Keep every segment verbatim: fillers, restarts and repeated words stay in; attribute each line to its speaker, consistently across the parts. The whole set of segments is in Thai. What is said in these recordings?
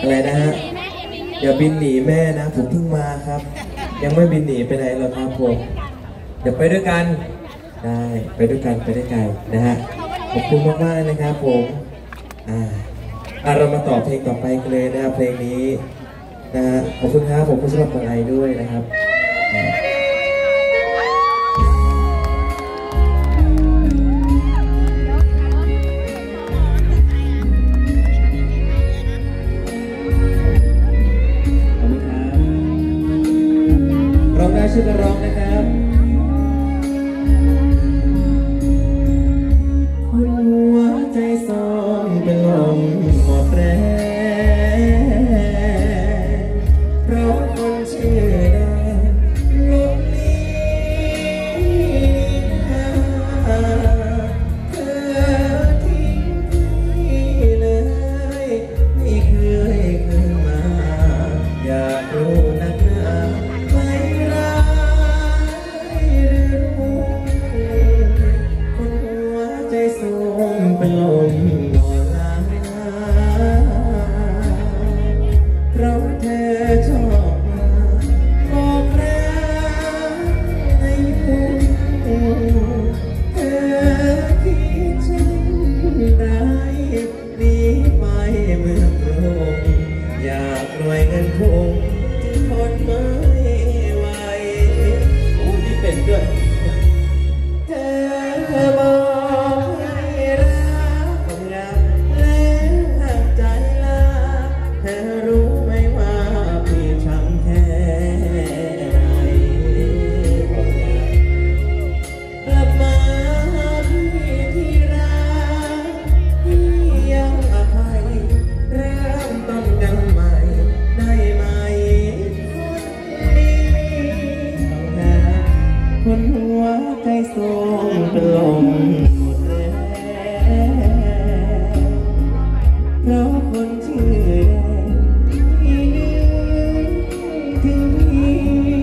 Speaker 1: อะไรนะฮะอย่าบินหนีแม่นะผมเพิ่งมาครับยังไม่บินหนีไปไหนหรอกครับผมเดี๋ยวไปด้วยกันได้ไปด้วยกันไปได้ไกลนะฮะขอบคุณมากมากนะครับผมอ่าเรามาต่อเพลงต่อไปกันเลยนะครับเพลงนี้นะฮะขอบคุณครับผมผู้สมัครคนไอด้วยนะครับร้องได้ชื่อกันร้องนะครับหัวใจส่งเป็นลมหมดแรงเพราะคนชื่อแดงลมนี้เธอทิ้งพี่เลยไม่เคยคืนมาอยากรู้นักหนาไม่รักหรือรู้คนหัวใจสูงเป็นลมนอนลาเพราะเธอชอบมาบอกรักในหูเธอคิดเช่นไรหนีไปเมืองกรุงอยากรวยเงินคงจึงทนไม่ไหวโอ้นี่เป็นด้วยเธอบอกให้รักผมรักแล้วหักใจลาเธอรู้ไหมว่าพี่ช้ำแค่ไหนผมอยากกลับมาพี่ที่รักพี่ยังอภัยเริ่มต้นกันใหม่ได้ไหมคนดีต้องรักคนหัวใจสูงเป็นลมหมดแรงเพราะคนชื่อแดงที่นึกถึงพี่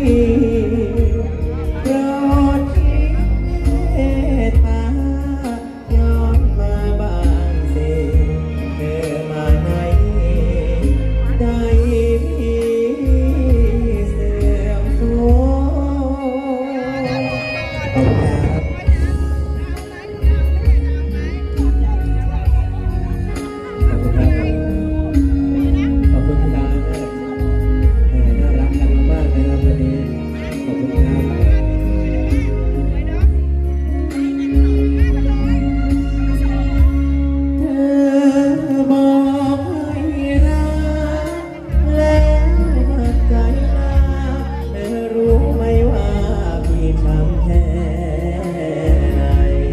Speaker 1: โปรดคิดเมตตาย้อนมาบ้างสิเธอมาไหนได้พี่เสื่อมโทรขอบคุณครับขอบคุณครับขอบคุณคุณดาวนะครับน่ารักกันมากๆนะครับวันนี้ขอบคุณครับเธอบอกให้รักแล้วหักใจลาเธอรู้ไหมว่าพี่ช้ำแค่ไหน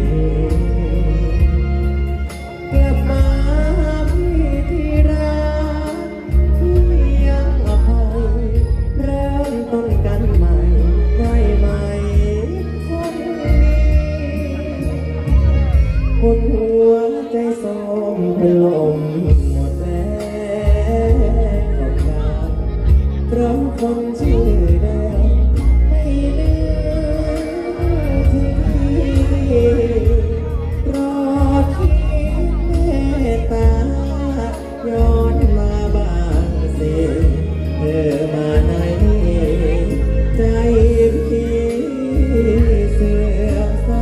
Speaker 1: กลับมาพี่ที่รักพี่ยังอภัยเริ่มต้นกันใหม่ได้ไหมคนนี้คนหัวใจส้มเป็นลมหมดแรงขอบคุณเพราะคนชื่อแดงไม่นึกถึงพี่โปรดคิดเมตตาย้อนมาบ้างสิเธอมาไหนใจพี่เสื่อมโทร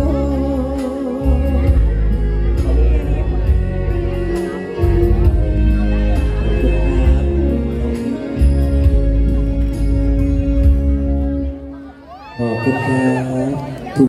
Speaker 1: ขอบคุณครับขอบคุณครับ